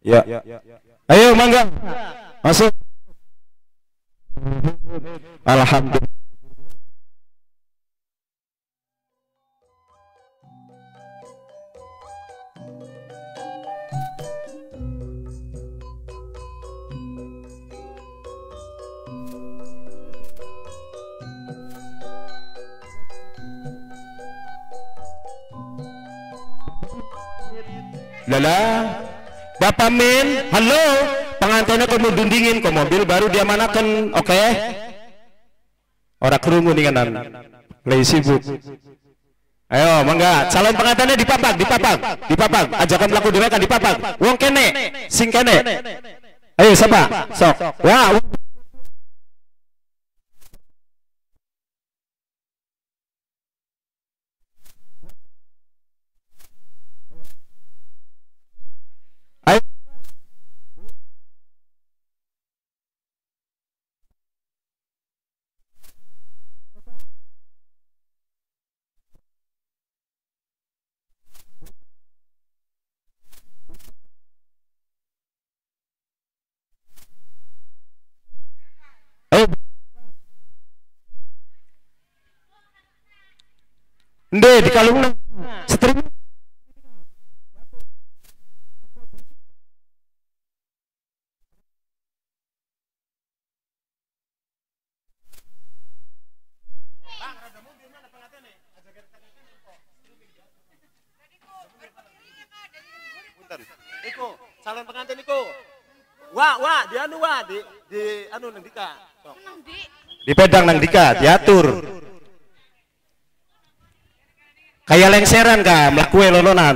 Ya. Ayo mangga. Masuk. Alhamdulillah. Lala, Bapak Min, halo, pengantinnya kamu dundingin ke mobil baru dia manakan, oke? Orang kerungu nih kanan, lagi sibuk. Ayo, mangga, calon pengantinnya dipapag, ajakan pelaku mereka dipapag. Wong kene, sing kene. Ayo siapa? Sok. Wah. Ndek di kalungna setrim. Iko, calon pengantin Iko. Wah, di anu di anu nang Dika. Di pedang nang Dika, diatur. Kayak lengseran kah, melakukan lolonan.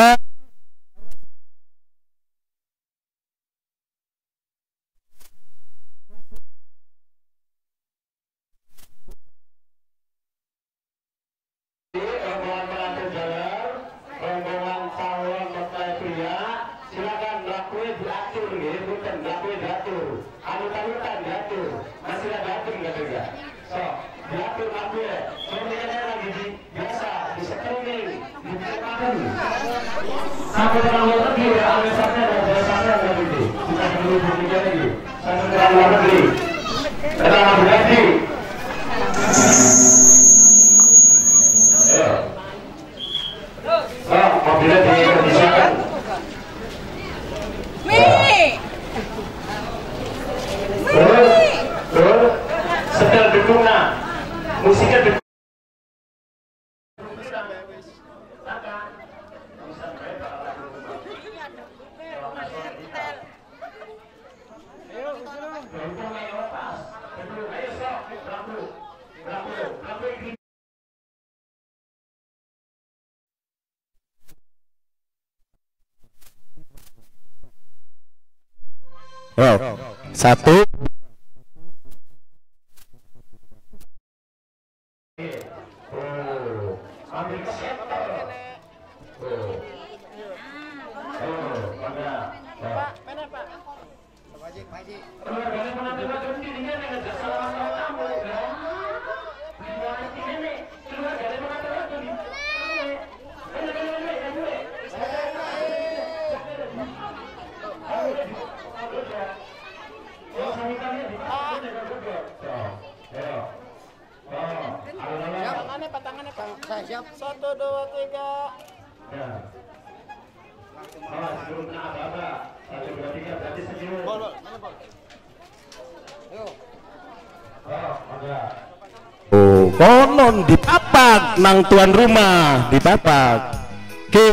Sampai dengan luar negeri, alasannya dan jawabannya ada di kita perlu berpikir lagi. Sampai dengan luar negeri, kita berganti. Mobilnya dikondisikan. Terus, setel dukungnya, musiknya dukung. Wow. Satu. Siap. 1, 2, 3. Ya. Sebelumnya apa-apa. 1, 2, 3 berarti senyum. Bol, mana bol? Ayo. Ada. Oh, konon dipapag nang tuan rumah, dipapag. Ke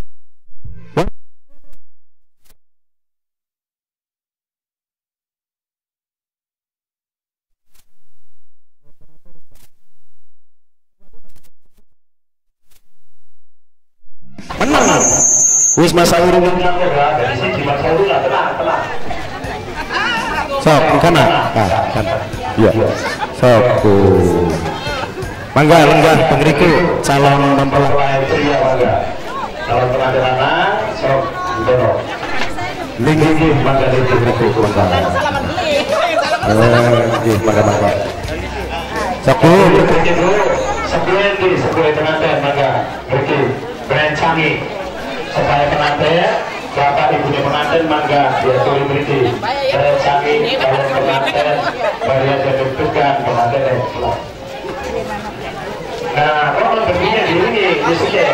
menang. Wis masa urung dari sini masa urung lah, tenang. sok kana. Kan. Iya. Sok. Mangga lenggah pengriku calon mempelai pria mangga. Calon pengantin lanang sok dono. linggih mangga di pengriku mangga. Nggih mangga. Sok sebelum pengantin mangga. Berencana supaya pengantin Bapak Ibu pengantin mangga diatur beriti rencana calon pengantin bayar ditentukan pengantin. Nah, kalau begini di sini.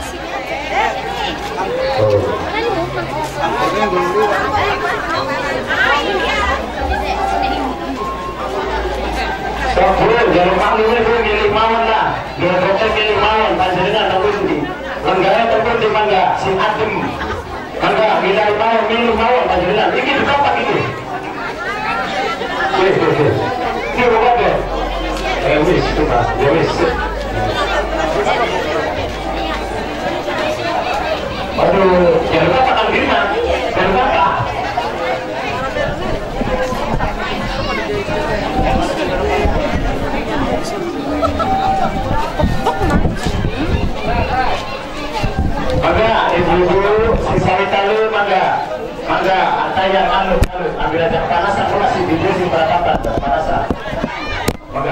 Jangan maklum itu milik mawon lah, jangan proses milik mawon, panjenengan nunggu di, menggaya tempur di mangga, si adem, mangga milik mawon panjenengan, ini di tempat ini. Ini bukan deh, wis itu mas, ya wis. Aduh, jangan lupa Pak Firman, jangan lupa. Mangga, ibu-ibu, sisa talu mangga, antaya anu, ambil aja panas, aku masih video si peratapan, panasan. Mangga.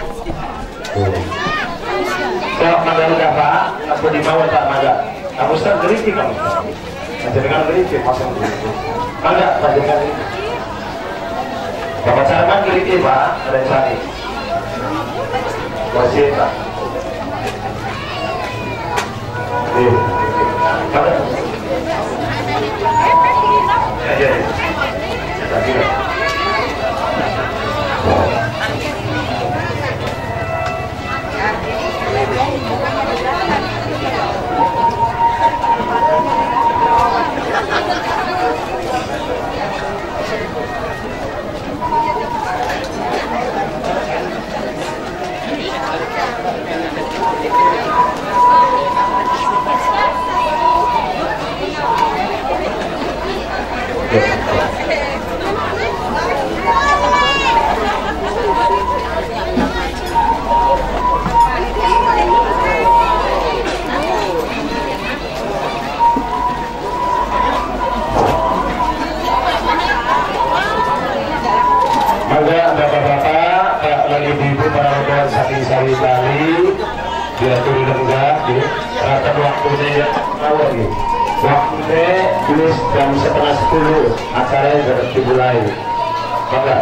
So, mangga udah Pak, aku di bawah Pak mangga. Kamu sedang berhenti kamu, jangan berhenti, pasang berhenti. Mangga, jangan berhenti. Bapak Sarman berhenti Pak, rencana. Masih Pak. Diatur lenggah, rata waktunya lagi. Waktunya tulis jam 11:30, acaranya sudah dimulai. Maka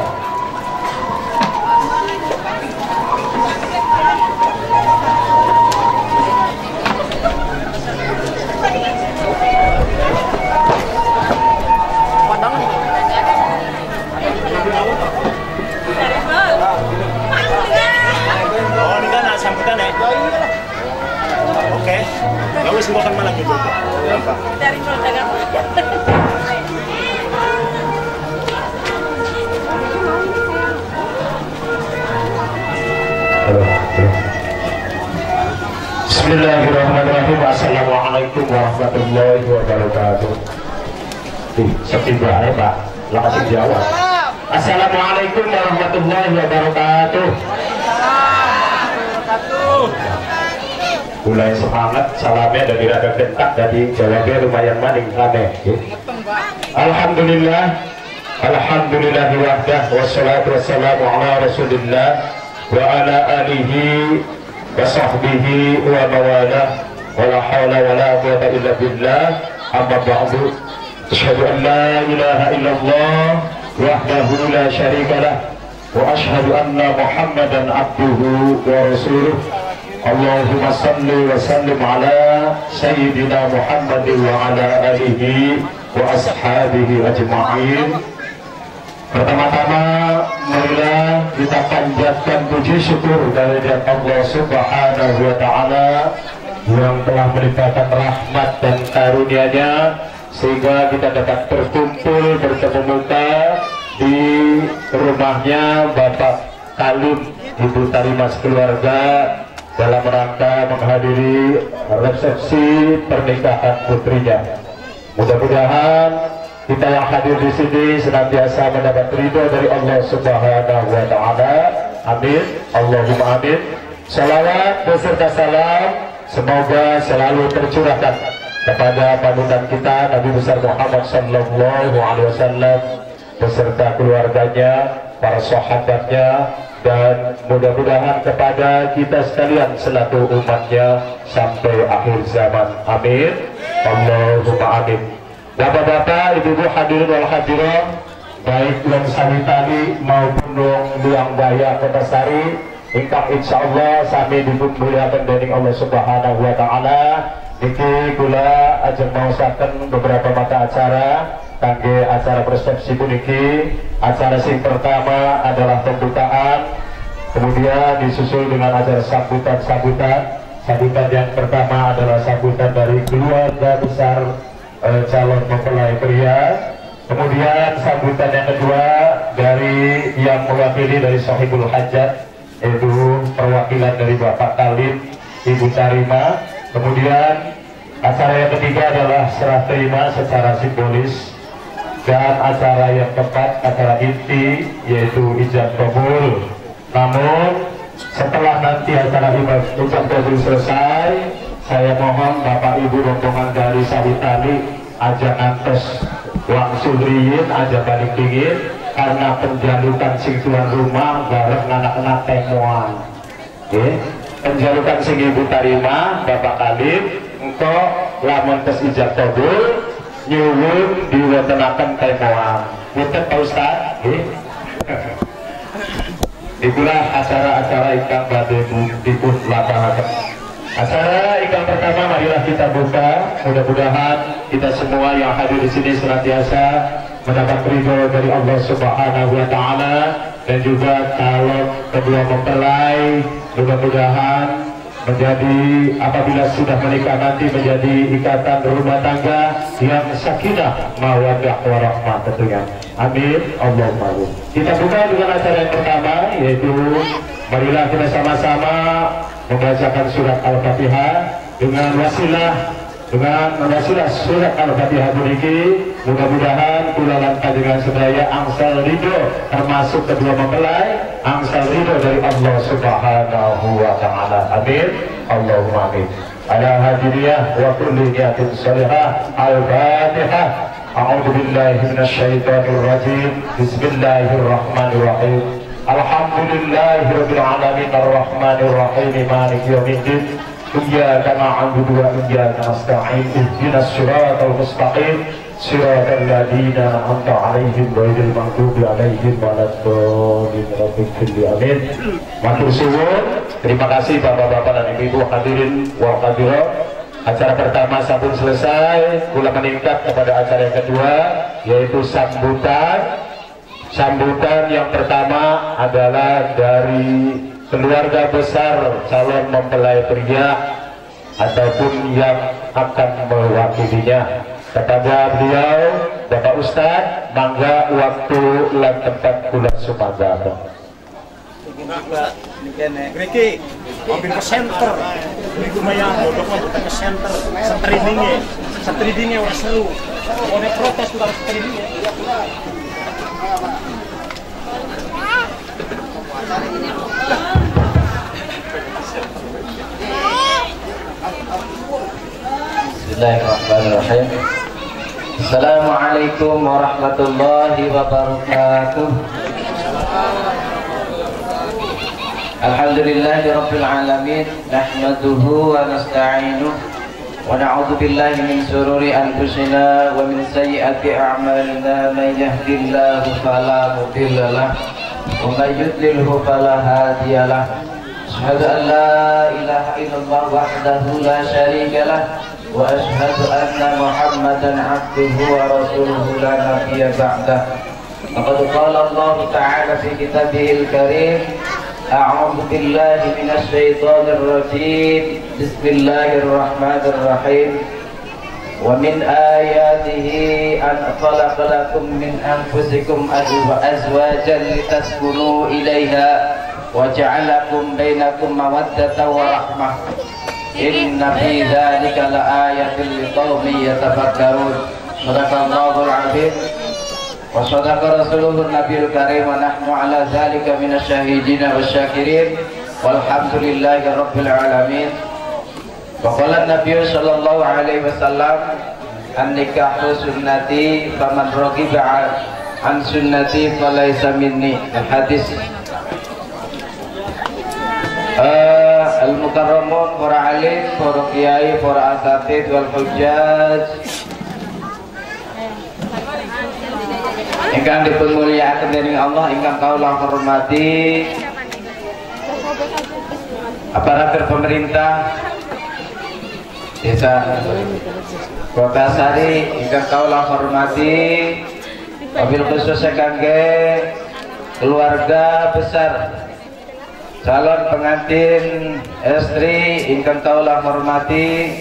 semua kan malah gitu. Dari dagang. Bismillahirrahmanirrahim. Assalamualaikum warahmatullahi wabarakatuh. Setibanya Pak, langsung jawab. Assalamualaikum warahmatullahi wabarakatuh. Mulai semangat, salamnya dari rada bentak, jadi jawabnya lumayan maning aneh. Alhamdulillah, alhamdulillahi wahdah, wassalatu wassalamu ala rasulillah wa ala alihi wa sahbihi wa mawalah, wa la hawla wa la quwwata illa billah, amma ba'du. Asyhadu an la ilaha illallah wahdahu la syarikalah wa asyhadu anna Muhammadan abduhu wa rasuluh. Allahumma salli wa sallim ala Sayyidina Muhammad wa ala alihi wa ashabihi ajma'in. Pertama-tama marilah kita panjatkan puji syukur kehadirat Allah Subhanahu wa ta'ala yang telah melimpahkan rahmat dan karunia-Nya sehingga kita dapat berkumpul bertemu muka di rumahnya Bapak Kalum Ibu Tarimas keluarga dalam rangka menghadiri resepsi pernikahan putrinya. Mudah-mudahan kita yang hadir di sini senantiasa mendapat ridho dari Allah Subhanahu wa ta'ala. Amin. Allahumma amin. Salawat beserta salam semoga selalu tercurahkan kepada panutan kita Nabi besar Muhammad sallallahu alaihi wasallam beserta keluarganya, para sahabatnya, dan mudah-mudahan kepada kita sekalian selaku umatnya sampai akhir zaman. Amin. Allahumma amin. Bapak-bapak, ibu-ibu hadirin wal hadirat, baik yang sawitali maupun yang baya Kota Sari, ingkang insyaallah sami dipun muliaken dening Allah Subhanahu wa taala. Niki kula ajeng maosaken beberapa mata acara kangge acara persepsi puniki. Acara sing pertama adalah pembukaan, kemudian disusul dengan acara sambutan. Sambutan yang pertama adalah sambutan dari keluarga besar calon mempelai pria. Kemudian sambutan yang kedua dari yang mewakili dari Sohibul Hajat, yaitu perwakilan dari Bapak Khalid, Ibu Tarima. Kemudian acara yang ketiga adalah serah terima secara simbolis, dan acara yang keempat, acara inti, yaitu ijab kabul. Namun setelah nanti acara ijab kabul selesai, saya mohon Bapak Ibu rombongan dari Sawitali aja ngantos langsung riyin, aja balik dingin, karena penjalukan sing tuan rumah bareng anak-anak temuan. Penjalukan sing Ibu Tarima, Bapak Khalid, engkau lamun tes ijab kabul nyuwun diwetenaken temuan. Punten Pak Ustaz. Itulah acara-acara ingkang badhe dipun laksanaken. Acara ingkang pertama marilah kita buka. Mudah-mudahan kita semua yang hadir di sini senantiasa mendapat ridho dari Allah Subhanahu wa taala, dan juga calon kedua mempelai mudah-mudahan menjadi, apabila sudah menikah nanti, menjadi ikatan rumah tangga yang sakinah mawaddah warahmah tentunya. Amin Allahumma amin. Kita buka dengan acara yang pertama, yaitu marilah kita sama-sama membacakan surat Al-Fatihah dengan wasilah surat Al-Fatihah ini. Mudah-mudahan kula lan panjenengan sedaya angsal ridho, termasuk kedua mempelai, angsal ridho dari Allah Subhanahu wa taala. Amin Allahumma amin. Ala hadiriyah wa kulli niyatin salihah. Al-Fatihah. A'udzu billahi minasyaitonir rajim. Bismillahirrahmanirrahim. Alhamdulillahirabbil alamin arrahmanir rahim maliki yaumiddin. Iyyaka na'budu wa iyyaka nasta'in. Ihdinas siratal mustaqim. Siratal ladzina an'amta 'alaihim ghairil maghdubi 'alaihim waladdallin. Amin. Matur suwun. Terima kasih Bapak-bapak dan Ibu-ibu hadirin wal hadirat. Acara pertama sampun selesai, kula meningkat kepada acara yang kedua, yaitu sambutan. Sambutan yang pertama adalah dari keluarga besar calon mempelai pria ataupun yang akan mewakilinya. Kepada beliau, Bapak Ustadz, mangga waktu lan tempat kula sumangga. Greki, mobil ke center. Ini lumayan, bodoh mau ke center. Streamingnya udah seru. Mau protes juga harus streamingnya. Bismillahirrahmanirrahim. Assalamualaikum warahmatullahi wabarakatuh. Alhamdulillahi rabbil alamin. Nahmaduhu wa nasta'inuh wa na'udzu billahi min shururi anfusina wa min sayyiati a'malina. Man yahdihillahu fala mudilla lahu wa man yudlilhu fala hadiya lahu. Asyhadu an la ilaha illallah wahdahu la syarika lahu wa asyhadu anna Muhammadan 'abduhu wa rasuluhu la nabiyya ba'dah. Laqad qala Allah ta'ala fi kitabihil karim. A'udzu billahi minasy syaithanir rajim. Bismillahirrahmanirrahim. Wa min ayatihi an khalaqa lakum min anfusikum azwajan litaskunu ilaiha wa ja'alakum bainakum mawaddatan wa rahmah. Inna fi dzalika laayatin liqaumin yatafakkarun. Shadaqallahul 'azim wa shadaqa rasuluhun nabiyul karim wa nahnu 'ala dzalika minasyahidin wasyakirin walhamdulillahi rabbil alamin. Wa qala an-nabiy sallallahu alaihi wasallam an-nikahu sunnati faman raghiba an sunnati falaysa minni. Hadis. Al-mukarramun, para alim, para kiai, para asatidz wal hujjaj, ingkang dipun mulyakaken dening Allah ingkang kawula hormati aparatur pemerintah Desa Kota Sari ingkang kawula hormati, wabil khusus kangge keluarga besar calon pengantin istri ingkang kawula hormati,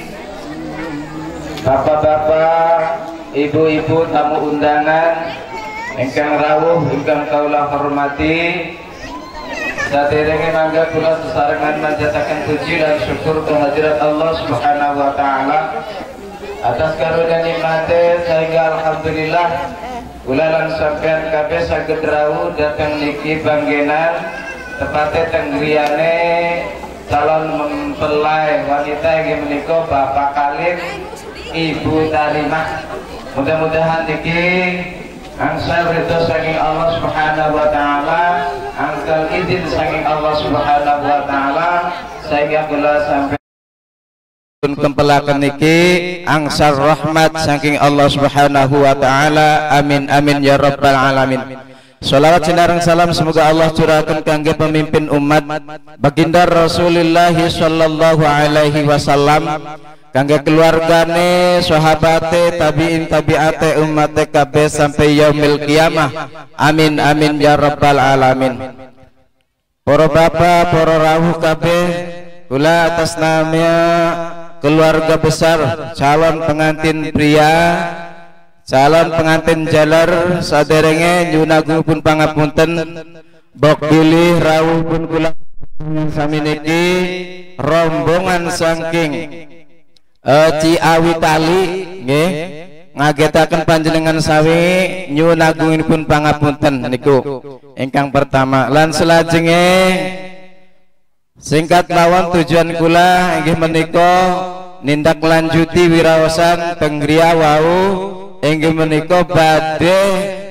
bapak-bapak, ibu-ibu tamu undangan ingkang rawuh ingkang kawula hormati. Saderenge mangga kula sesarengan manjataken puji dan syukur kehadirat Allah Subhanahu wa taala atas karunia nikmate sehingga alhamdulillah kula lan sampeyan kabeh saged rawuh dhateng niki banggenan tepate teng griyane calon mempelai wanita inggih menika Bapak Khalid Ibu Tarimah. Mudah-mudahan niki angsal ridho saking Allah Subhanahu wa taala, angsal izin saking Allah Subhanahu wa taala sehingga kula sampai kempelaken niki angsal rahmat saking Allah Subhanahu wa taala. Amin amin ya rabbal alamin. Shalawat sinareng salam semoga Allah curahkan kangge pemimpin umat baginda Rasulullah sallallahu alaihi wasallam, kangge keluargane, sahabate, tabiin tabiate, umate kabeh sampai yaumil qiyamah. Amin amin ya rabbal alamin. Para bapak, para rawuh kabeh, kula atas nama keluarga besar calon pengantin pria, calon pengantin jaler saderenge nyunagung pun pangapunten, bok pilih rawuh pun kula sami niki rombongan saking Ciawi Tali nggih ngagetaken panjenengan sawi nyunagungipun pangapunten niku ingkang pertama. Lan selajenge singkat mawon tujuan kula inggih menika nindak lanjuti wiraosan teng griya wau inggih menika badhe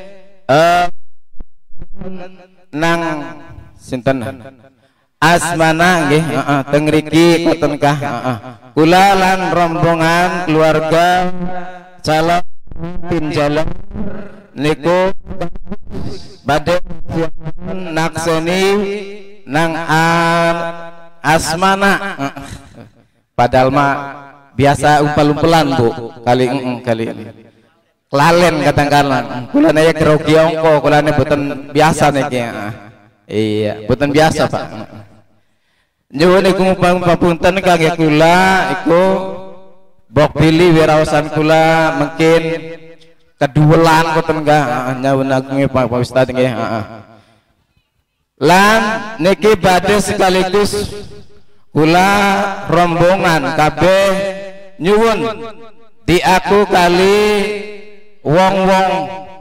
nang sinten Asmana nggih teng mriki kotenkah kula lan rombongan keluarga calon pinjalan niku badhe nakseni nang Asmana padahal mah biasa umpal-umpalan Bu kali kelalen kadang-kadang kula naya grogi ongko kula boten biasa niki iya boten biasa Pak. Nyuwun iku papunten kangge kula iku bok pilih wiraosan kula mungkin keduwelan boten enggak nyuwun agung Pak Ustaz nggih. Lan niki badhe sekaligus kula rombongan kabeh nyuwun diaku kali wong-wong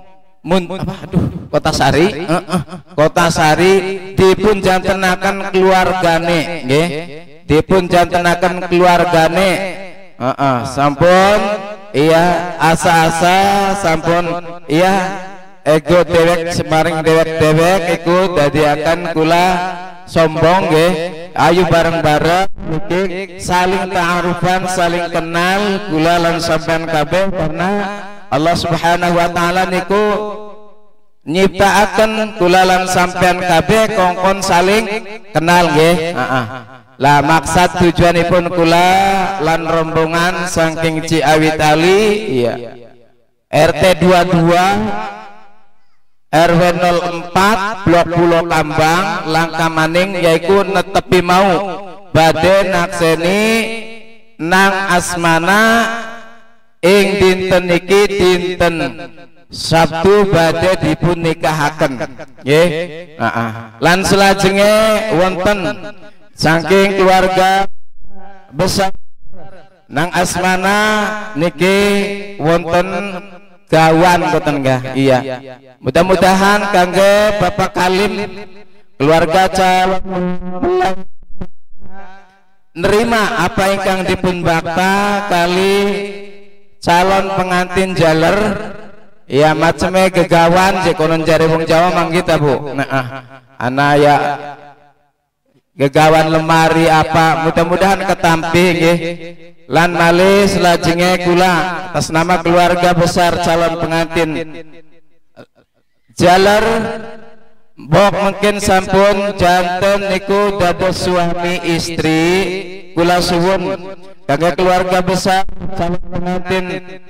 Kota Sari, Kota Sari dipun jantenaken keluargane nggih, dipun jantenaken keluargane sampun iya asa-asa sampun iya ego dewek semaring dewek-dewek iku dadiaken kula sombong nggih. Ayo bareng-bareng niki saling ta'arufan, saling kenal kula lan sampean kabeh karena Allah Subhanahu wa taala niku nyiptaaken kula lan sampean kabeh kongkon saling kenal nggih. Lah maksud tujuanipun kula lan rombongan saking Ciawi Tali iya RT 22 RW 04 Blok Pulau Kambang Langka Maning yaiku netepi mau badhe nakseni nang Asmana ing dinten niki dinten Sabtu badhe dipun nikahaken nggih. Lan selajenge wonten saking keluarga besar nang Asmana niki wonten gawan boten enggak iya. Mudah-mudahan kangge Bapak Kalim keluarga calon nerima apa ingkang dipun bakta kali calon pengantin jaler ya maceme gegawan jekonon jare wong Jawa manggita Bu. Ana ya gegawan lemari apa mudah-mudahan ketampi nggih. Lan malih selajenge kula atas nama keluarga besar calon pengantin jalar bok mungkin sampun janten niku dados suami istri kula suwun kangge keluarga besar calon pengantin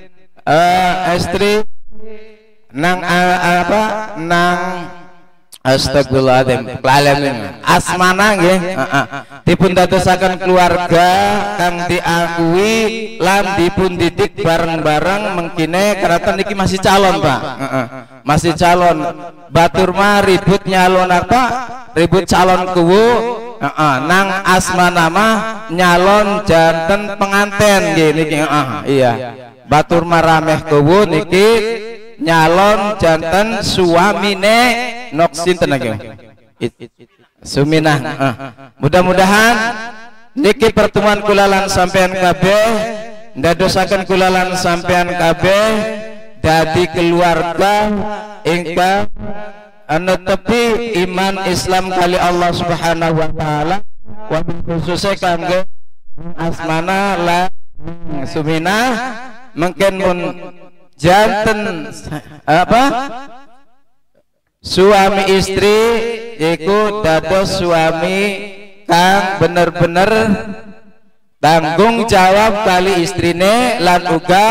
istri nang nang astagfirullahaladzim asmana nggih dipun dadosaken keluarga kang diakui lan dipun didik bareng-bareng mengkine karena niki masih calon Pak masih calon batur mah ribut nyalon apa ribut calon kuwu nang asmana mah nyalon janten penganten nggih niki iya batur mah rameh kuwu niki nyalon janten suamine nok sinten lagi Suminah. Mudah-mudahan niki pertemuan kulalan sampean kabeh ndadosaken kulalan sampean kabeh dadi keluarga ingkang netepi iman Islam kali Allah Subhanahu wa taala wa khususnya kangge asmana la Suminah mungkin mun janten apa suami istri iku dados suami kang bener-bener tanggung jawab kali istrine lan uga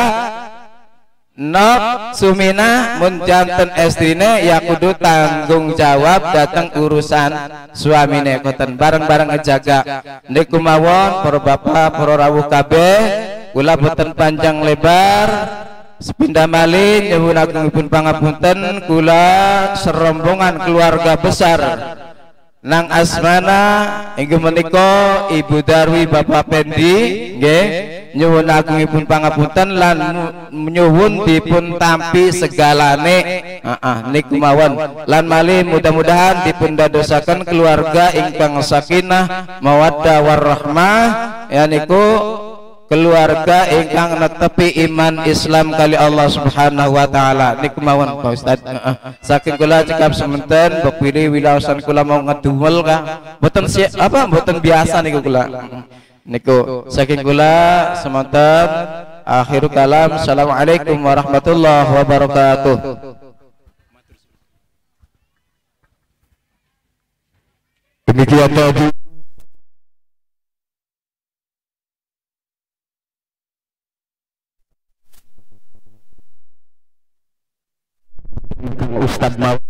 nok Suminah mun janten istrine ya kudu tanggung jawab datang urusan suamine koten bareng-bareng ngejaga niku mawon para bapak para rawuh kabeh kula boten panjang lebar sepindah malih nyuwun agungipun pangapunten kula serombongan keluarga besar nang asmana inggih menika Ibu Darwi Bapak Pendi nggih nyuwun agungipun pangapunten lan nyuwun dipun tampi segalane niku mawon lan malih mudah-mudahan dipun dadosaken keluarga ingkang sakinah mawaddah warahmah ya niku keluarga ingkang netepi iman Islam kali Allah Subhanahu wa taala niku mawon Pak Ustaz saking kula cekap semanten mbok pilih wilaosan kula mau ngedumel ka mboten apa mboten biasa niku kula niku saking kula semanten akhirul kalam assalamualaikum warahmatullahi wabarakatuh. Demikian tadi Ustadz mau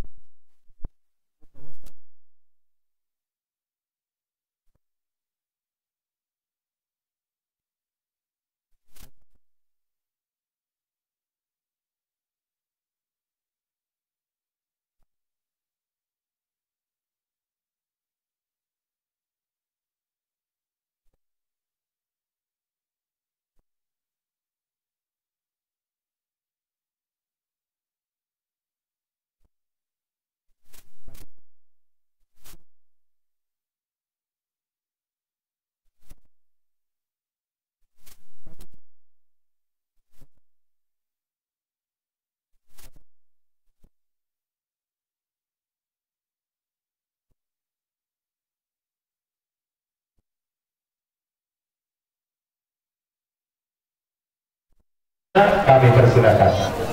kami persilakan.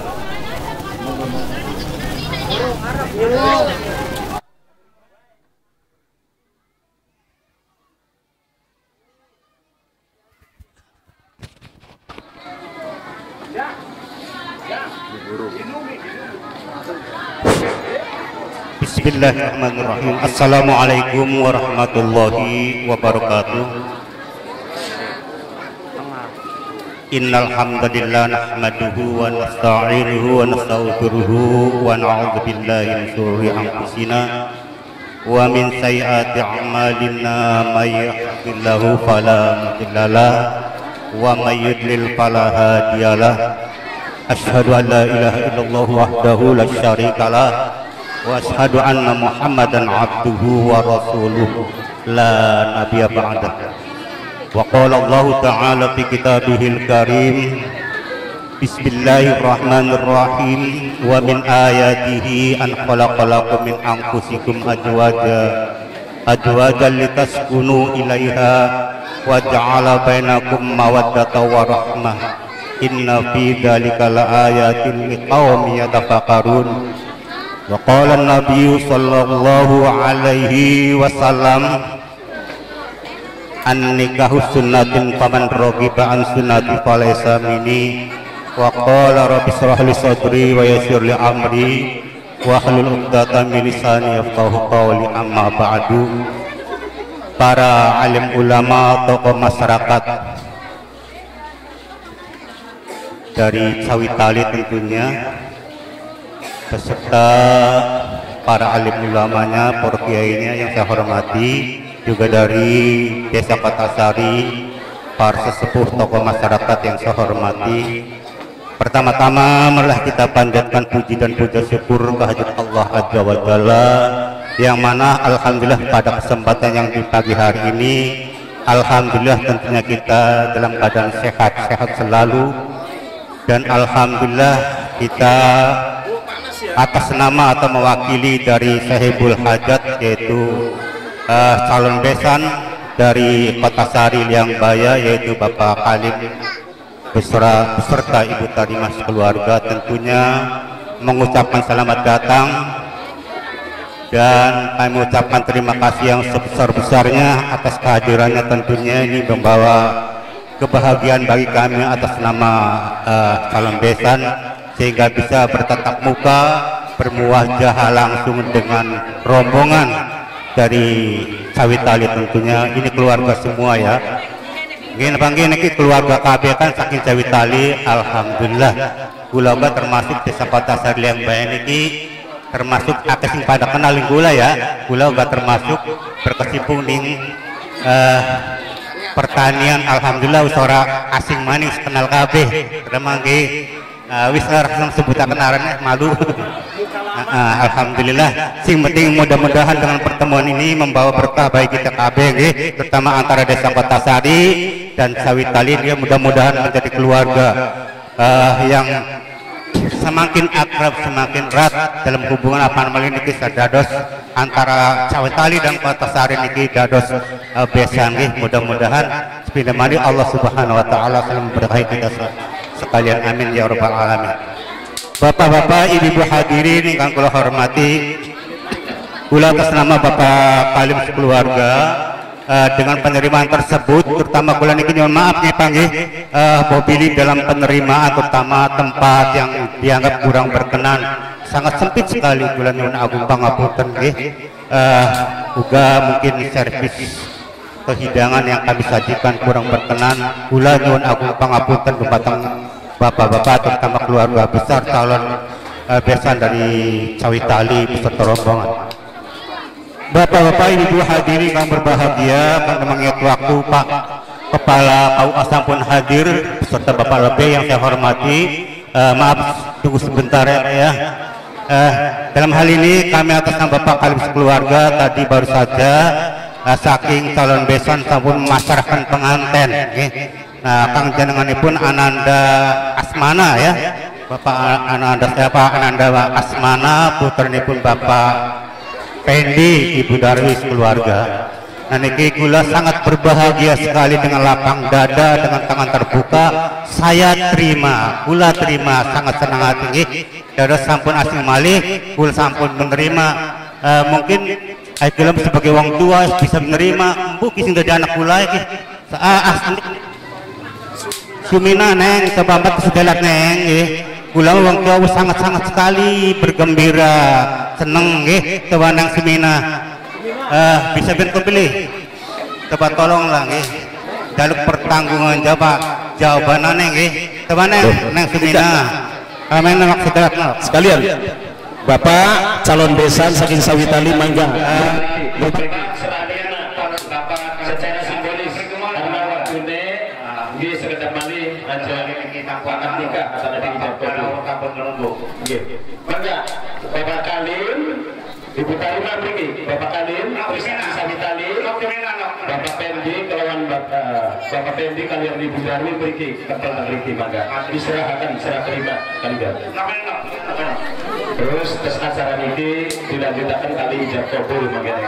Bismillahirrahmanirrahim. Assalamualaikum warahmatullahi wabarakatuh. Innal hamdalillah nahmaduhu wa nasta'inuhu wa nastaghfiruhu wa na'udzu billahi min shururi anfusina wa min sayyiati a'malina may yahdihillahu fala mudilla lahu wa may yudlil fala hadiyalah. Asyhadu an la ilaha illallah wahdahu la syarika lah wa asyhadu anna Muhammadan abduhu wa rasuluhu la nabiyya ba'dah. Wa qala Allah ta'ala fi kitabihil karim Bismillahirrahmanirrahim wa min ayatihi an khalaqalakum min anfusikum azwajan litaskunu ilaiha wa ja'ala bainakum mawaddatan wa rahmah inna fi dzalika laayatin liqaumin yatafakkarun. Wa qala an-nabiy sallallahu alaihi wasallam an-nikahu sunnatin faman raghiba an sunnati falaysa minni. Wa qala rabbi shrah li sadri wa yassir li amri wa hlul 'uqdatam min lisani yafqahu qawli. Amma ba'du. Para alim ulama, tokoh masyarakat dari Cawitali tentunya, beserta para alim ulamanya, para kiainya yang saya hormati, juga dari Desa Patasari, para sesepuh tokoh masyarakat yang saya hormati. Pertama-tama marilah kita panjatkan puji dan puja syukur kehadirat Allah Azza wa Jalla, yang mana alhamdulillah pada kesempatan yang di pagi hari ini, alhamdulillah tentunya kita dalam keadaan sehat-sehat selalu, dan alhamdulillah kita atas nama atau mewakili dari Sahibul Hajat, yaitu calon besan dari Kota Sari Liangbaya, yaitu Bapak Kalim beserta Ibu Tarimah keluarga, tentunya mengucapkan selamat datang dan kami mengucapkan terima kasih yang sebesar-besarnya atas kehadirannya. Tentunya ini membawa kebahagiaan bagi kami atas nama calon besan, sehingga bisa bertatap muka, bermuwajah langsung dengan rombongan dari Cawitali. Tentunya ini keluarga semua ya. Gini panggil niki keluarga KB kan saking Cawitali, alhamdulillah. Kula termasuk Desa Patasari Liangbaya niki termasuk akeh sing pada kenal gula ya. Kula termasuk berkecimpung ning pertanian, alhamdulillah usora asing manis kenal KB. Pertama nggih wis ngarep sebutaken arannya malu. Alhamdulillah, sing penting mudah-mudahan dengan pertemuan ini membawa berkah bagi kita KB nggih, terutama antara Desa Patasari dan Cawitali. Dia mudah-mudahan menjadi keluarga yang semakin akrab, semakin erat dalam hubungan apa namanya niki sadados antara Cawitali dan Patasari niki dados besan nggih. Mudah-mudahan sepindah Allah Subhanahu wa taala selalu memberkahi kita sekalian, amin ya rabbal alamin. Bapak-bapak, ibu-ibu hadirin yang kula hormati, kula atas nama Bapak Kalim sekeluarga dengan penerimaan tersebut, terutama kula niki nyuwun maaf nih panggih bobili dalam penerimaan, terutama tempat yang dianggap kurang berkenan, sangat sempit sekali. Kula nyuwun agung pangapunten nggih. Uga mungkin servis kehidangan yang kami sajikan kurang berkenan, kula nyuwun agung pangapunten dumateng bapak-bapak, terutama keluarga besar calon besan dari Cawitali beserta rombongan. Bapak-bapak, ibu hadirin yang berbahagia, karena mengingat waktu Pak Kepala KUA sampun hadir beserta Bapak Lebih yang saya hormati. Maaf tunggu sebentar ya. Dalam hal ini kami atas nama Bapak Kalim sekeluarga tadi baru saja saking calon besan sampun memasarkan penganten. Nah, kang jenenganipun Ananda Asmana ya, Bapak Ananda siapa? Ananda Asmana, putranipun Bapak Pendi, Ibu Darwis keluarga. Nah niki kula sangat berbahagia sekali dengan lapang dada, dengan tangan terbuka. Saya terima, kula terima, sangat senang hati nggih. Dados sampun asing malih, kula sampun menerima. Mungkin kula sebagai wong tua bisa menerima, mbok sing dadi anak kula iki. Sumina neng, sebab sedelat neng nggih. Kula wong tua sangat-sangat sekali bergembira, seneng nggih tewanang Sumina. Bisa ben kepilih. Coba tolonglah nggih. Jaluk pertanggungan jawabanane nggih. Tewanang neng Sumina. Amin maksudnya Sekalian, Bapak calon besan saking Cawitali mangga. Secara simbolis karena waktunya nggih sekedap malih aja kita kuatkan nikah atau nanti kita perlu kapal menunggu. Mangga Bapak Kalim, Ibu Tarimah mriki, Bapak Kalim, Cawitali, Bapak Pendi kelawan Bapak Pendi kalian Ibu Darwi mriki kapal mriki mangga. Diserahkan serah terima kalian. Terus acara ini dilanjutkan kali ijab kabul mangga.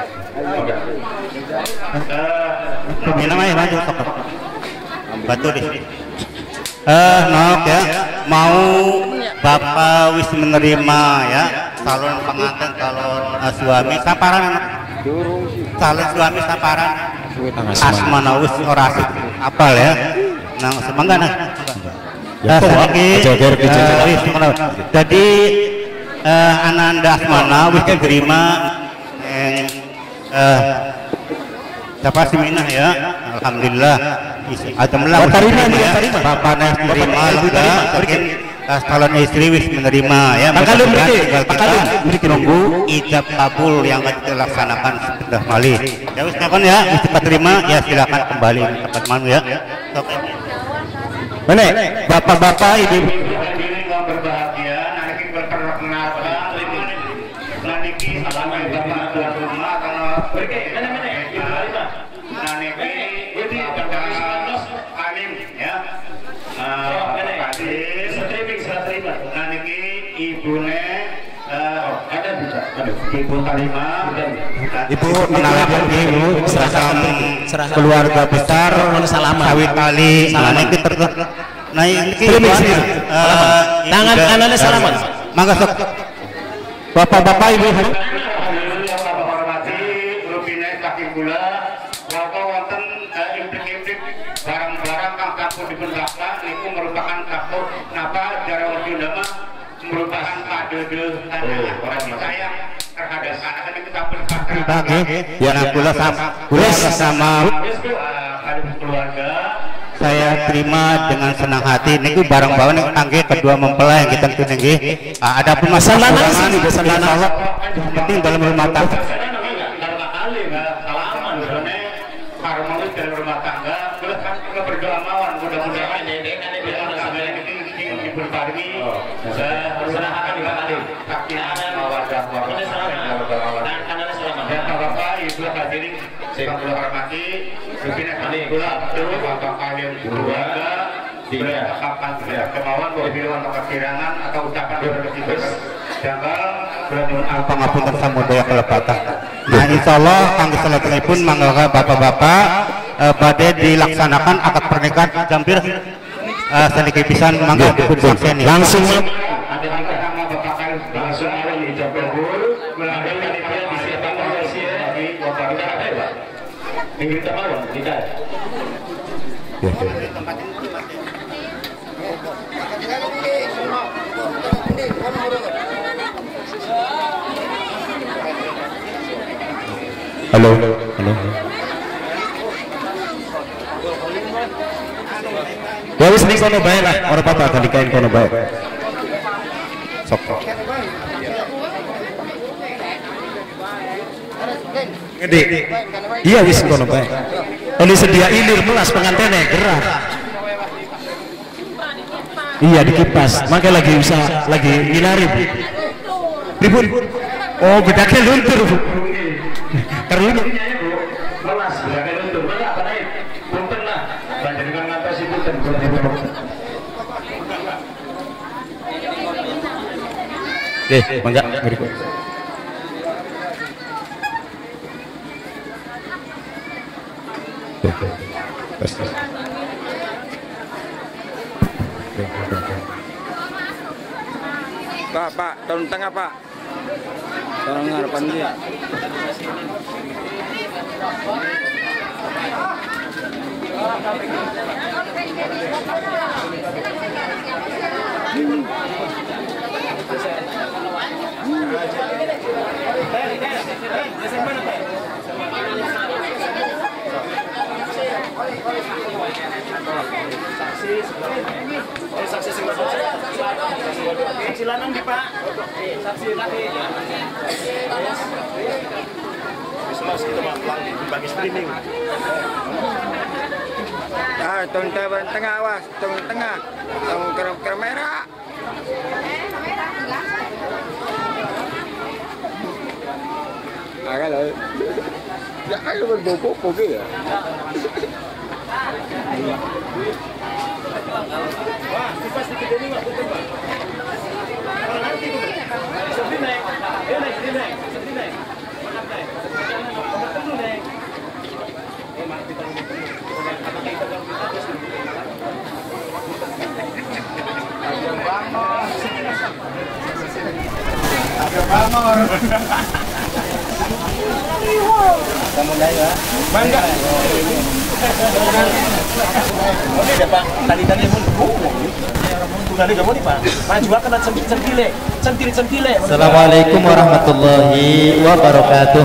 Sumina mah maju sok. Batu di sini. Nok ya, mau Bapak wis menerima ya calon pengantin, calon suami saparan anak. Calon suami saparan. Asmana wis ora apal ya. Nang semangga nah. Ya saiki jadi ananda asmana wis terima siapa sih minah ya, alhamdulillah. Alhamdulillah. Bapak nas terima juga, mungkin calon istri wis menerima ya. Tinggal kita nunggu ijab kabul yang akan kita laksanakan sudah malih. Ya wis nakon ya, wis cepat terima ya silakan kembali ke tempat malu ya. Mana? Bapak-bapak ibu. Berbahagia, nanti berperkenalkan, nanti salaman bapak tuan rumah kalau pergi mana-mana. Alim ya. Nanti ibune ada bisa. Ibu Kalimah, Ibu mengalahkan ibu serahkan keluarga besar salaman. Sawit tali. Nanti nah ini tangan kanannya salaman. Mangga sok. Bapak-bapak ibu. barang-barang kang kapur dibentakna niku merupakan kapur napa cara Wadunda mah merupakan padede tanah orang sayang terhadap anak itu kapur Bagi ya kula sama keluarga saya terima dengan senang hati niku barang bawaan kangge kedua mempelai yang kita nggih. Ada pun masalah insyaallah penting dalam rumah tangga. Harmonis dalam rumah tangga, terus kan kita berdoa mawon mudah-mudahan berparingi usahakan juga kali sakinah mawaddah warahmah dan bapak ibu hadirin saya hormati pimpinan kami pula terus bapak kalian keluarga kapan kemauan kebiluan kekirangan atau ucapan berkecimpung janggal pangapunten samudaya kelepatan. Nah insyaallah kangge salatipun mangga bapak-bapak badhe dilaksanakan akad pernikahan jam pir sedikit pisan mangga dipun sakseni langsung langsung ijab kabul melalui panitia disiapkan di kota kita ada Pak. Minggu kemarin tidak. Halo. Ya wis ning kono bae lah, ora apa-apa akan dikain kono bae. Sok. Gede. Iya wis kono bae. Oli sedia ilir melas pengantene gerah. Iya dikipas, makanya lagi usaha, lagi nyinari. Pripun? Oh, bedake luntur. Terlalu Melas, bedake luntur. Mana apa naik? Punten lah. Panjenengan ngatos ibu ten kula. mangga berikut. Pak, tahun tengah Pak. Tahun harapan dia. Saksi lanang di Pak. Saksi lagi. Bismillah kita bagi streaming. Ah, tahun tengah awas, tahun tengah. Tahun kamera. Kalau ya kalau berbobok ya. Wah, kita sedikit ini Pak, betul Pak. Kalau nanti itu sedih naik. Dia naik, sedih naik. Maaf naik. Betul naik. Maaf kita apakah kita terus Mangga. Ini deh Pak, tadi mun. Tadi kamu nih Pak. Maju akan centile. Assalamualaikum warahmatullahi wabarakatuh.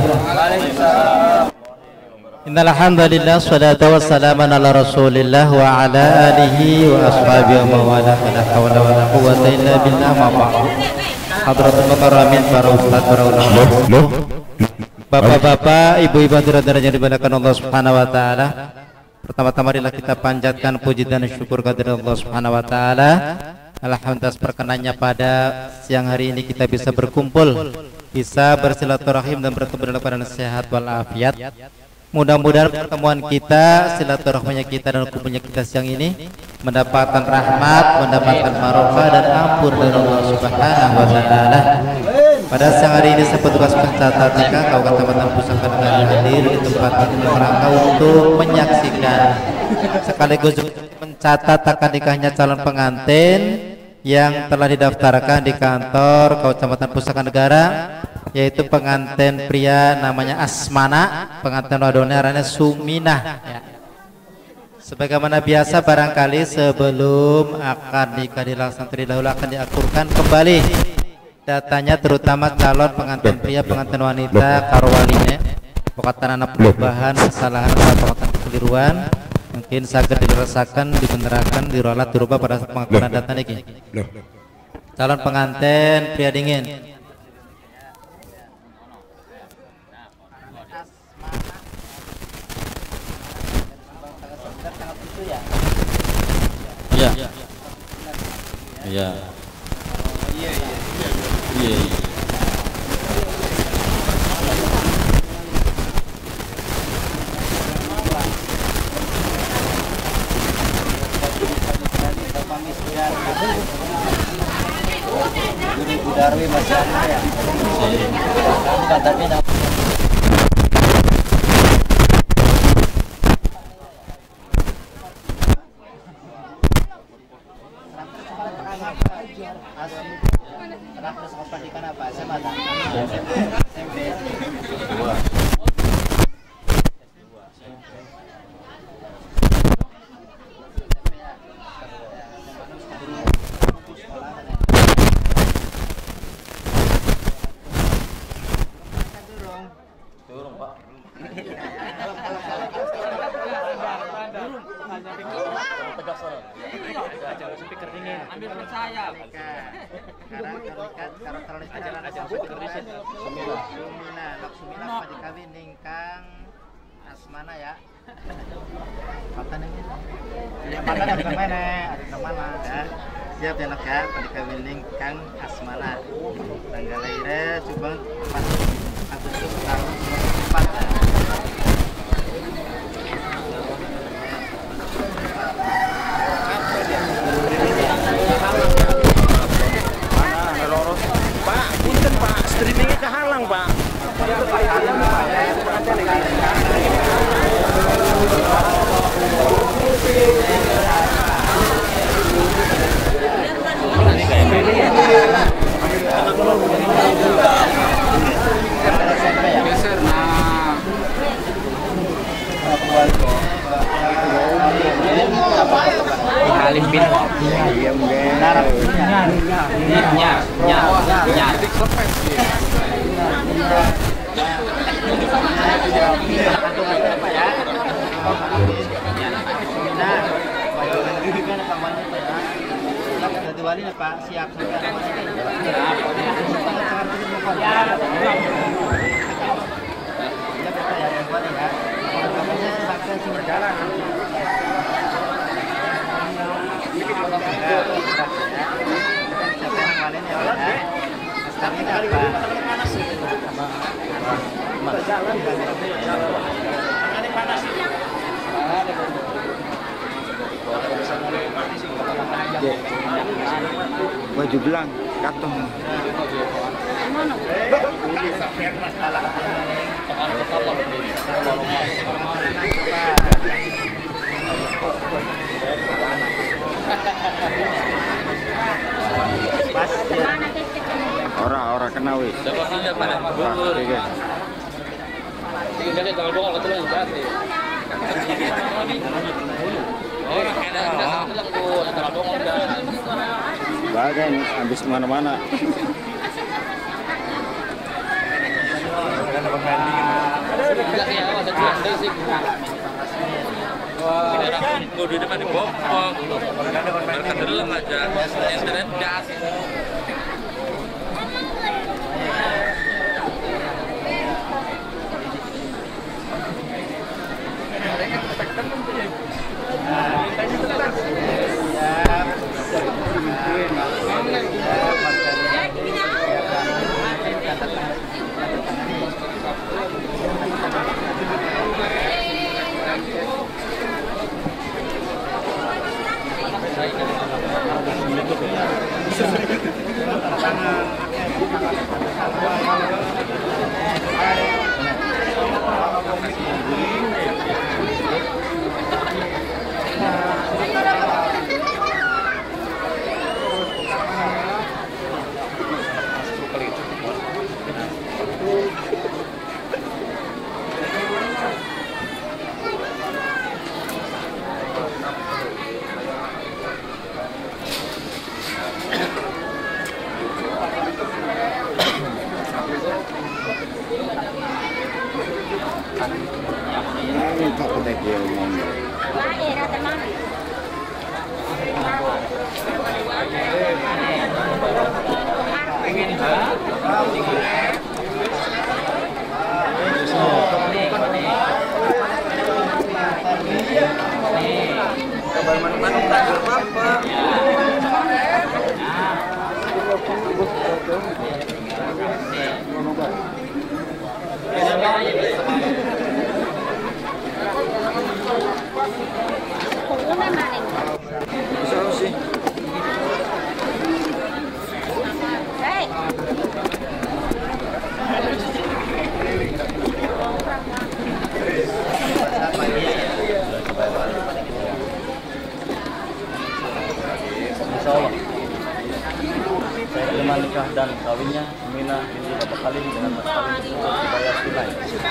Innal hamdalillah salatu wassalamu ala Rasulillah wa ala alihi wa ashabihi wa wala hawla wala quwwata illa billah ma ba'd. Hadratul mukarramin para ustaz, para ulama, bapak-bapak, ibu-ibu hadirin yang dimuliakan Allah Subhanahu wa taala. Pertama-tama marilah kita panjatkan puji dan syukur kehadirat Allah Subhanahu wa taala. Alhamdulillah perkenannya pada siang hari ini kita bisa berkumpul, bisa bersilaturahim dan bertemu dalam keadaan sehat walafiat. Mudah-mudahan pertemuan kita, silaturahminya kita dan kumpulnya kita siang ini mendapatkan rahmat, mendapatkan barokah dan ampun dari Allah Subhanahu wa taala. Pada siang hari ini saya petugas pencatat nikah Kabupaten Kecamatan Pusaka Negara hadir di tempat ini rangka untuk menyaksikan sekaligus mencatat akad nikahnya calon pengantin yang telah didaftarkan di kantor Kecamatan Pusaka Negara, yaitu pengantin pria namanya Asmana, pengantin wanita namanya Suminah ya. Sebagaimana biasa barangkali sebelum akad nikah dilaksanakan terlebih dahulu akan diaturkan kembali datanya, terutama calon pengantin pria, pengantin wanita, karwaline, pokoknya anak perubahan, kesalahan atau kekeliruan mungkin saged dirasakan, dibenerakan, dirolat, dirubah pada pengakuan datang ini. Calon pengantin pria dingin. Iya. Iya. Iya. Guru Darwi masih ada ya. Katanya pendidikan apa? SMA tak? SMP. Turun Pak. Tegak sana. Acara speaker dingin. Ambil percaya. Sumina dikawin ningkang Asmana ya. Kata ini. Ya makan ada kemana? Ada kemana ya? Siap ya nak ya, dikawin ningkang Asmana. Tanggal lahirnya coba Agustus tahun 2004. Pak, punten Pak, streamingnya kehalang Pak. Alif bin wali Pak siap baju belang katong Ora kena wis. Bagai nih, habis kemana-mana. Gue di depan dibopong, mereka dalam aja, internet gas. Nikah dan kawinnya Mina binti Bapak Halim dengan Mas Halim dibayar tunai.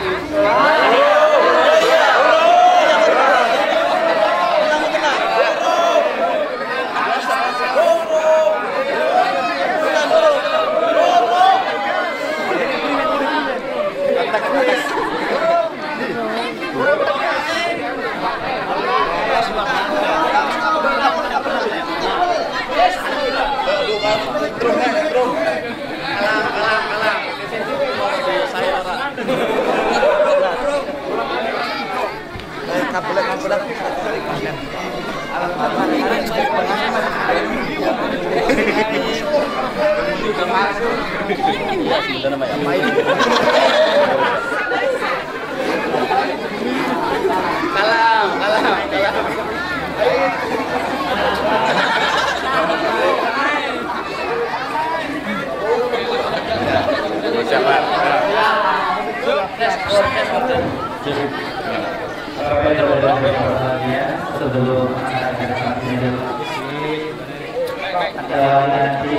Sebelum nanti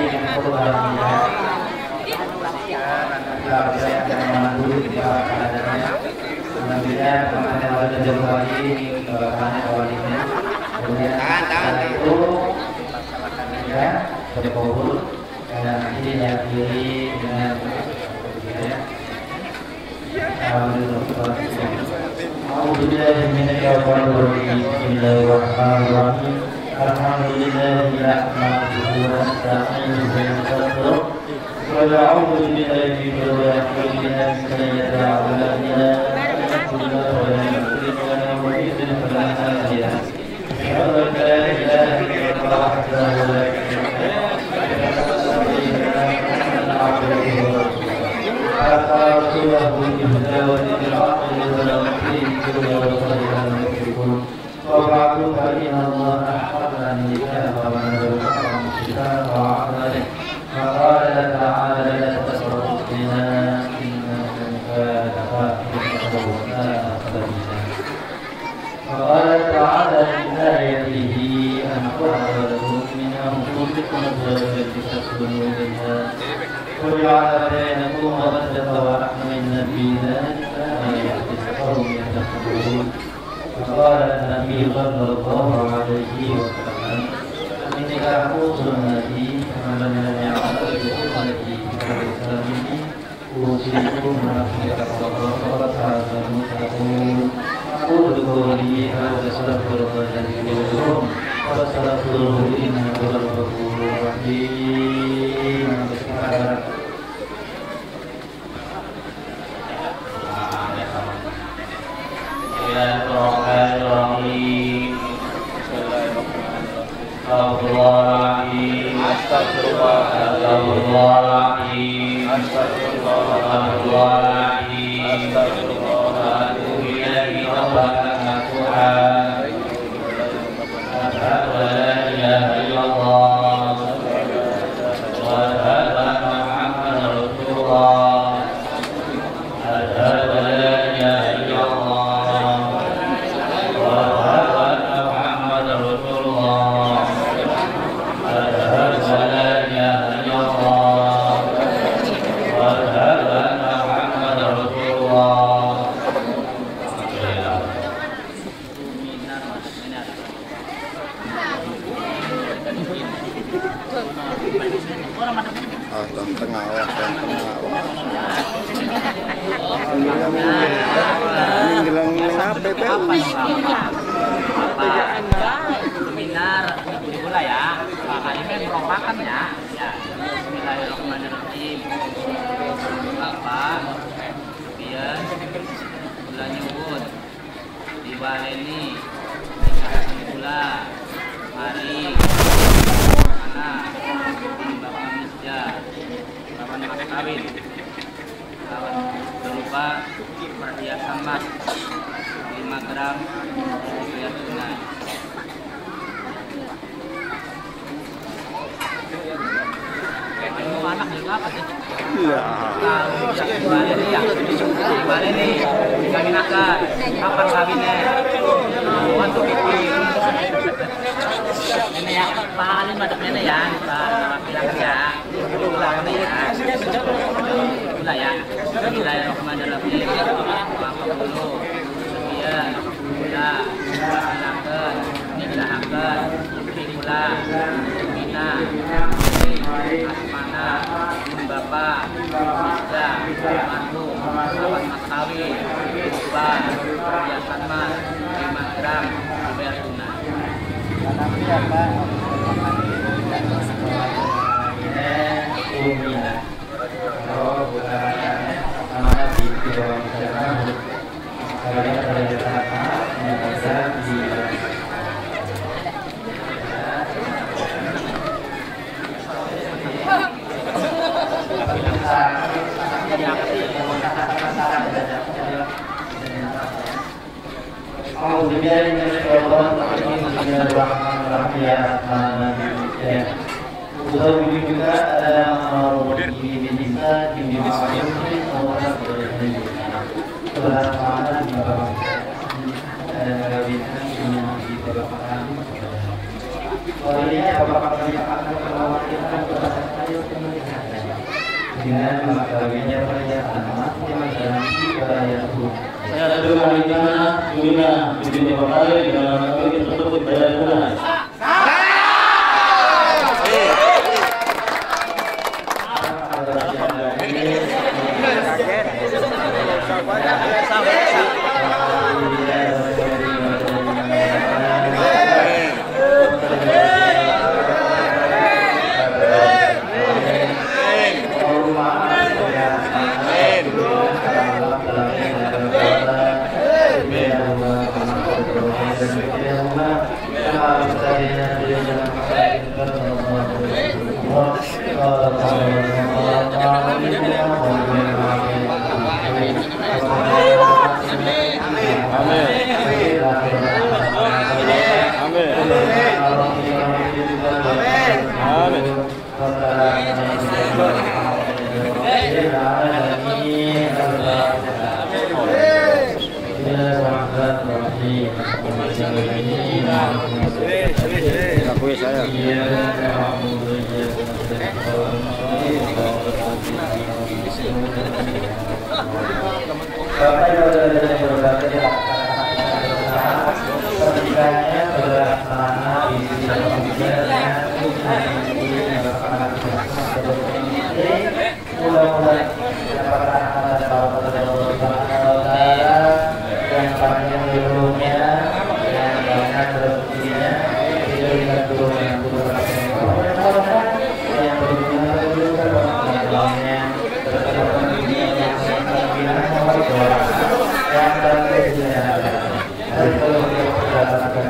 أنفسكم من أنفسكم أزواجا لتسكنوا إليها وجعل بينكم مودة ورحمة إن في ذلك لآيات لقوم يتفكرون. وقال النبي صلى الله عليه وسلم النكاح سنتي فمن لم يعمل بسنتي فليس مني أوصيكم ونفسي بالصبر وتعاونوا تقول قل قولي هذا أستغفر الله لي ولكم واستغفروه إنه هو الغفور الرحيم. Bismillahirrahmanirrahim. Astagfirullahaladzim. Astagfirullahaladzim. Astagfirullahaladzim. Astagfirullahaladzim. Ilahi rabbana Tuhan. Asyhadu an la ilaha illallah wa asyhadu anna Muhammadan Rasulullah. Asyhadu an la ilaha illallah wa asyhadu anna Muhammadan Rasulullah. Asyhadu an la ilaha illallah wa asyhadu anna Muhammadan Rasulullah. Tengah seminar gula ya, makanya kan merupakan ya. Bismillahirrahmanirrahim. Bapak, kemudian bulan nyebut dibaleni dikasih gula hari mana bapak misja bapak mas kawin berupa perhiasan emas 5 gram dibayar tunai. Kamu anak juga apa sih? Iya. Gimana nih? Kawin akad. Kapan kawinnya? Waktu pikir. Ini ya, pahalin madepnya ya. Bilang ya. Bilang ya. Gula ya. Bismillahirrahmanirrahim. Apa dulu? Sekian. Gula. Silakan. Ini silakan. Gula. Mina. Asmana, Bapak, Misja, Mantu, Bapak Mas Kawin, Ubah, perhiasan emas 5 gram dibayar tunai. juga ada bisa Aku saya. Bapak Ibu yang berbahagia dilaksanakan pernikahannya terlaksana di sisi kemudian mudah-mudahan dapatkan amanat yang panjang hidupnya, yang banyak rezekinya, diberikan turunan yang berguna juga dalamnya, terdapat dunia yang yang terkejutnya. Dari seluruh perjalanan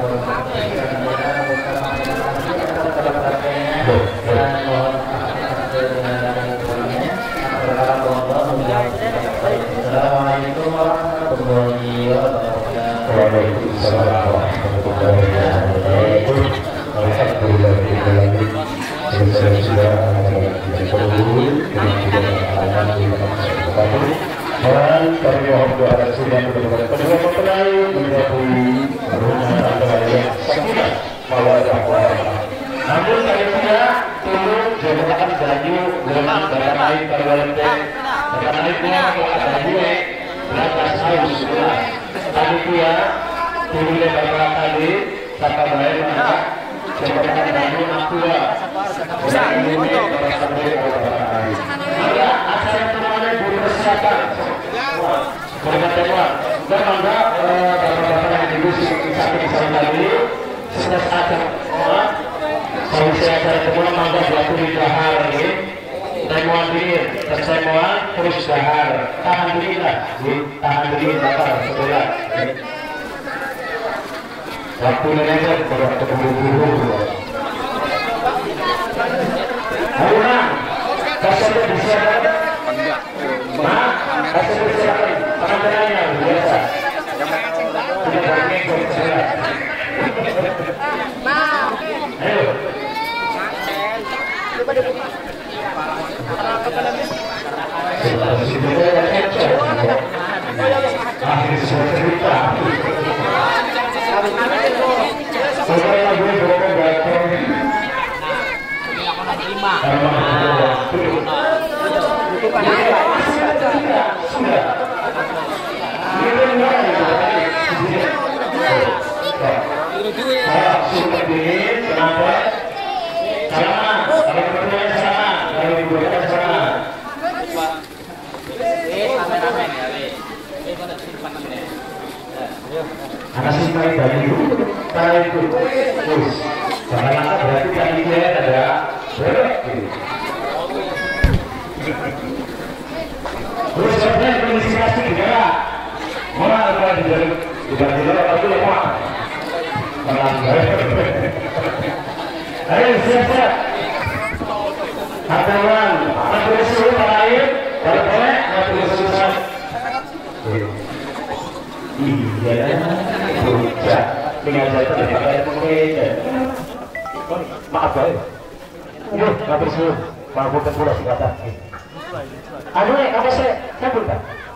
Assalamualaikum warahmatullahi wabarakatuh. Waalaikumsalam warahmatullahi wabarakatuh. Alhamdulillahirobbilalamin. Dan kami mohon doa dan surian kepada kedua mempelai menjadi rumah tangga yang sakinah mawaddah warahmah. Namun kami tidak turun jabatan baju dengan badan air terwalente badan air kuah kepada gue lantas harus sekolah tadi pula turun lebar kali kata baik maka jabatan baju aqua dan ini para sambil maka acara kemana berpersiapan berkata dan maka bapak-bapak yang dibusi sampai tadi setelah acara saya acara kemana maka berlaku di dahar ini temuan dingin temuan terus dahar tahan dingin lah tahan dingin bakar sebelah waktu nenek waktu buru-buru Haruna kasih bisa Mak, kasih bisa pengantinnya biasa tidak boleh berkesan ayo anak simpai dari itu, tarik itu, terus jangan angkat berarti kali dia ada berat gitu. Terus sebenarnya kondisi plastik juga, mana ada di dalam tapi lemah, melanggar. Ayo siap-siap, hataman, anak bersuruh terakhir, kalau boleh, anak bersuruh. Iya, bisa tinggal jatuh dari mungkin. Maaf ya. Yuk, nggak bersuruh. Maaf bukan pulas kata. Aduh, apa saya? Cabut kan?